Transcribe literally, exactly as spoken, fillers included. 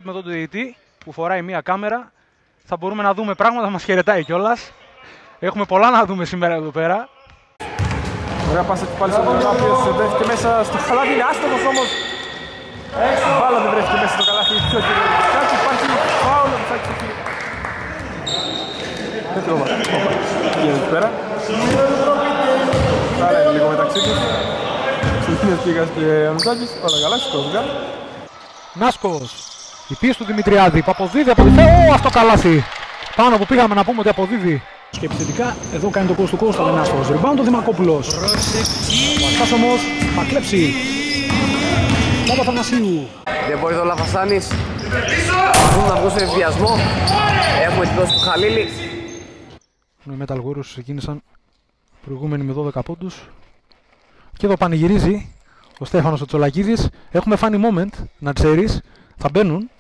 βλέπουμε εδώ τον διαιτητή που φοράει μία κάμερα. Θα μπορούμε να δούμε πράγματα, μας χαιρετάει κιόλας. Έχουμε πολλά να δούμε σήμερα εδώ πέρα. Ωραία πάσα και πάλι στον Γραπίος, βρέθηκε μέσα στο καλάθι, είναι άστοχος όμως. Η μπάλα δεν βρέθηκε μέσα στο καλάθι, πιο κυριολεκτικά, υπάρχει φάουλ από Σάκη εκεί. Δεν τρώμα, πήγαινε εκεί πέρα. Άρα είναι λίγο μεταξύ τους. Σελφίνες πήγας και ο Νουτσάκης, όλα καλά, σηκώθηκαν. Νάσκος, η πίεση του Δημητριάδη, που αποδίδει, αποδίδει, ω, αυτό καλάθι. Πάνω που πήγαμε να πούμε ότι αποδίδει. Και επιθετικά, εδώ κάνει το κόστο του Κώστα Λενάσκος. Rebound ο Δημακόπουλος. Πασχάς όμως, θα κλέψει. Παπαθανασίου. Δεν μπορεί το Λαφασάνης. Προσπαθούν να βγουν σε ευδιασμό. Έχουμε τη δόση του Χαλίλη. Οι Metal Warriors ξεκίνησαν προηγούμενοι με δώδεκα πόντους. Και εδώ πανηγυρίζει ο Στέφανος ο Τσολακίδης. Έχουμε funny moment, να ξέρεις. Θα μπαίνουν.